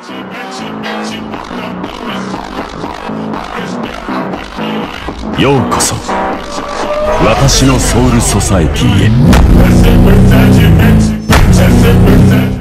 ようこそ私のソウルソサエティへ。